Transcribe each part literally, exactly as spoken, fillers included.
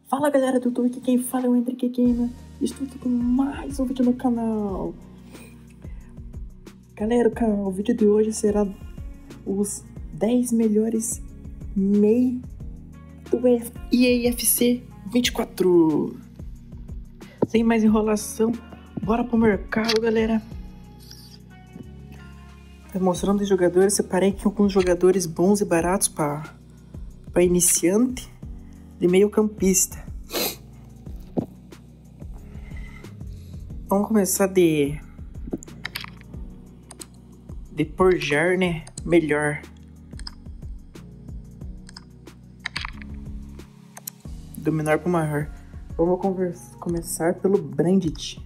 Fala galera do YouTube, aqui quem fala é o Henrique Gamer. Estou aqui com mais um vídeo no canal. Galera, o vídeo de hoje será os dez melhores M E I do E A F C vinte e quatro. Sem mais enrolação, bora pro mercado, galera. Mostrando os jogadores, separei aqui alguns jogadores bons e baratos para para iniciante de meio campista. Vamos começar de de Porjar, né? Melhor. Do menor para o maior. Vamos conversa, começar pelo Brandit.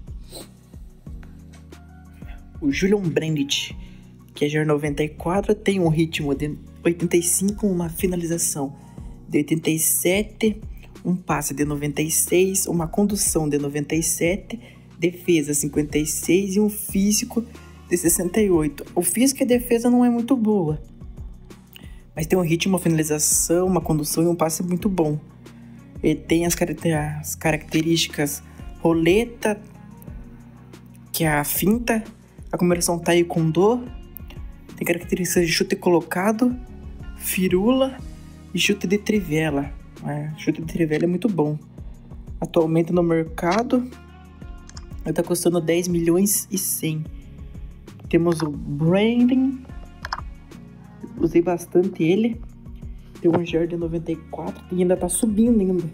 O Julian Brandit, que é J noventa e quatro, tem um ritmo de oitenta e cinco, uma finalização de oitenta e sete, um passe de noventa e seis, uma condução de noventa e sete, defesa cinquenta e seis e um físico de sessenta e oito. O físico e a defesa não é muito boa, mas tem um ritmo, uma finalização, uma condução e um passe muito bom. Ele tem as, caracter as características roleta, que é a finta, a combinação taekwondo, tem características de chute colocado, firula e chute de trivela. É, chute de trivela é muito bom. Atualmente no mercado está custando dez milhões e cem. Temos o Brandon, usei bastante ele. Tem um J noventa e quatro e ainda está subindo ainda.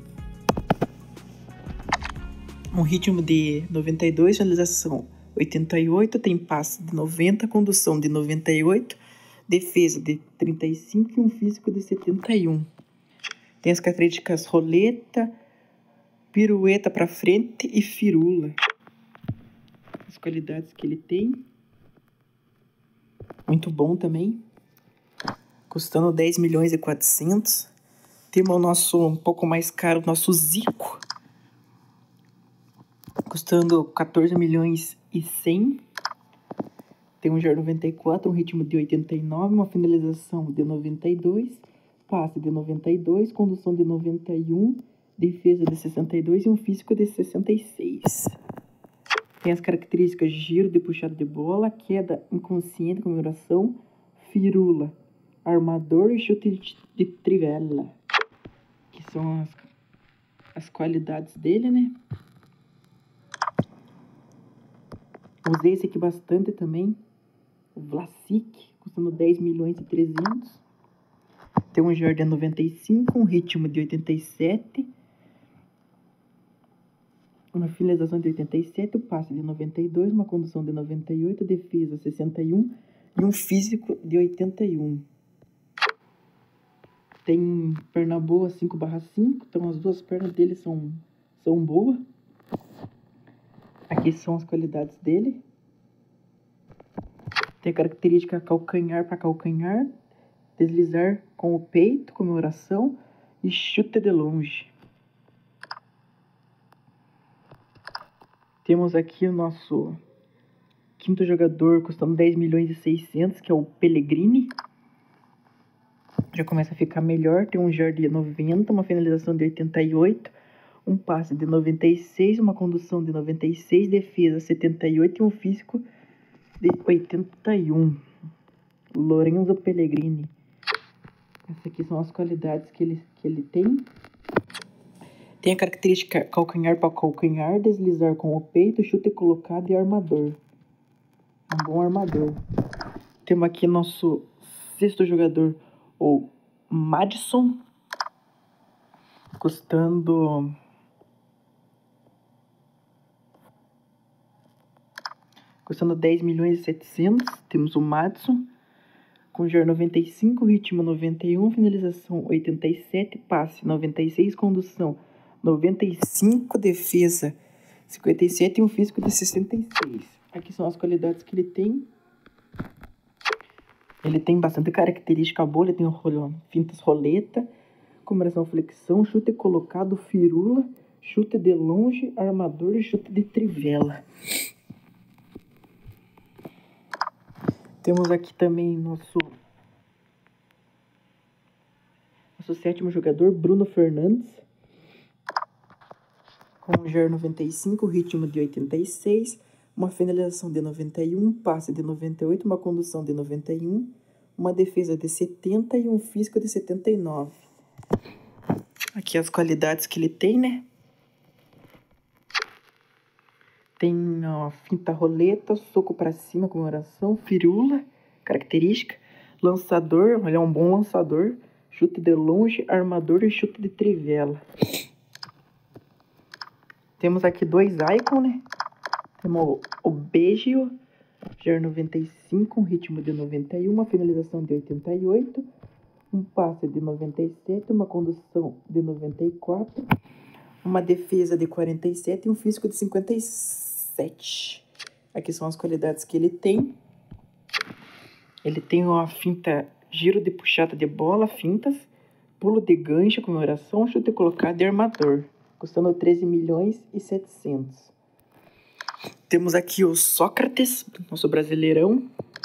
Um ritmo de noventa e dois, finalização oitenta e oito, tem passe de noventa, condução de noventa e oito, defesa de trinta e cinco e um físico de setenta e um. Tem as características roleta, pirueta para frente e firula. As qualidades que ele tem. Muito bom também. Custando dez milhões e quatrocentos. Temos o nosso um pouco mais caro, o nosso Zico. Custando quatorze milhões e cem. Tem um J noventa e quatro, um ritmo de oitenta e nove, uma finalização de noventa e dois, passe de noventa e dois, condução de noventa e um, defesa de sessenta e dois e um físico de sessenta e seis. Tem as características de giro, de puxada de bola, queda inconsciente, comemoração, firula, armador e chute de, de trivela. Que são as, as qualidades dele, né? Usei esse aqui bastante também. O Vlasic, custando dez milhões e trezentos. Tem um J noventa e cinco, um ritmo de oitenta e sete. Uma finalização de oitenta e sete, o passe de noventa e dois, uma condução de noventa e oito, defesa sessenta e um e um físico de oitenta e um. Tem perna boa cinco barra cinco, então as duas pernas dele são, são boas. Aqui são as qualidades dele. Tem a característica calcanhar para calcanhar, deslizar com o peito, comemoração e chute de longe. Temos aqui o nosso quinto jogador custando dez milhões e seiscentos, que é o Pellegrini. Já começa a ficar melhor. Tem um J de noventa, uma finalização de oitenta e oito, um passe de noventa e seis, uma condução de noventa e seis, defesa setenta e oito e um físico de oitenta e um. Lorenzo Pellegrini. Essas aqui são as qualidades que ele, que ele tem. Tem a característica calcanhar para calcanhar, deslizar com o peito, chute colocado e armador. Um bom armador. Temos aqui nosso sexto jogador, o Madison, custando custando dez milhões e setecentos. Temos o Madison com J noventa e cinco, ritmo noventa e um, finalização oitenta e sete, passe noventa e seis, condução noventa e cinco, defesa cinquenta e sete e um físico de sessenta e seis. Aqui são as qualidades que ele tem. Ele tem bastante característica boa, ele tem o fintas roleta, combinação flexão, chute colocado, firula, chute de longe, armador e chute de trivela. Temos aqui também nosso nosso sétimo jogador, Bruno Fernandes. Com um G R noventa e cinco, ritmo de oitenta e seis, uma finalização de noventa e um, um passe de noventa e oito, uma condução de noventa e um, uma defesa de setenta e um físico de setenta e nove. Aqui as qualidades que ele tem, né? Tem ó, finta roleta, soco pra cima, comemoração, firula, característica, lançador, ele é um bom lançador, chute de longe, armador e chute de trivela. Temos aqui dois icons, né? Temos o Begio, G R noventa e cinco, um ritmo de noventa e um, uma finalização de oitenta e oito, um passe de noventa e sete, uma condução de noventa e quatro, uma defesa de quarenta e sete e um físico de cinquenta e sete. Aqui são as qualidades que ele tem. Ele tem uma finta, giro de puxada de bola, fintas, pulo de gancho, comemoração, chute colocado e armador, custando treze milhões e setecentos. Temos aqui o Sócrates, nosso brasileirão.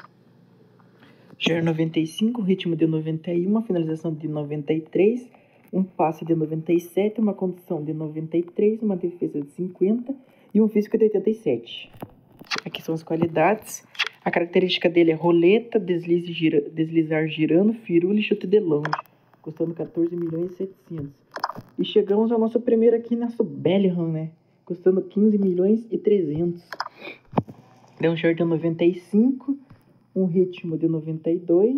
G R noventa e cinco, ritmo de noventa e um, uma finalização de noventa e três, um passe de noventa e sete, uma condução de noventa e três, uma defesa de cinquenta e um físico de oitenta e sete. Aqui são as qualidades. A característica dele é roleta, deslize, gira, deslizar girando, firula e chute de longe, custando quatorze milhões e setecentos. E chegamos ao nosso primeiro aqui, nosso Bellingham, né? Custando quinze milhões e trezentos. Deu um short de noventa e cinco, um ritmo de noventa e dois,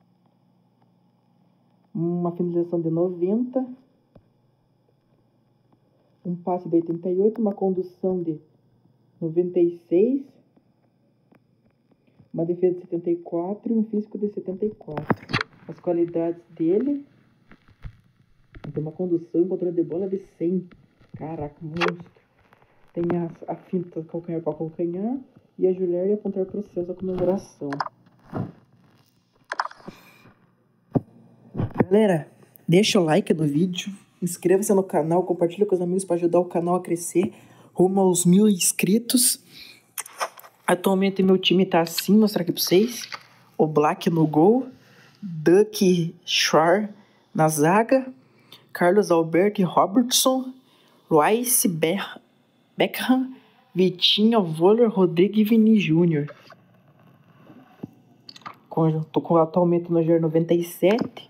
uma finalização de noventa, um passe de oitenta e oito, uma condução de noventa e seis, uma defesa de setenta e quatro e um físico de setenta e quatro. As qualidades dele: tem uma condução e um controle de bola de cem. Caraca, monstro. Tem a, a finta calcanhar para calcanhar e a Julier e apontar para os céus a comemoração. Galera, deixa o like no vídeo, inscreva-se no canal, compartilha com os amigos para ajudar o canal a crescer rumo aos mil inscritos. Atualmente meu time tá assim, vou mostrar aqui para vocês. O Black no gol, Duck Schwar na zaga, Carlos Alberto e Robertson, Royce Beckham, Vitinho, Voller, Rodrigo e Vini Júnior. Tô com, atualmente no G R noventa e sete.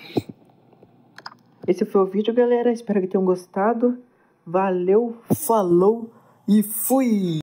Esse foi o vídeo, galera. Espero que tenham gostado. Valeu, falou e fui!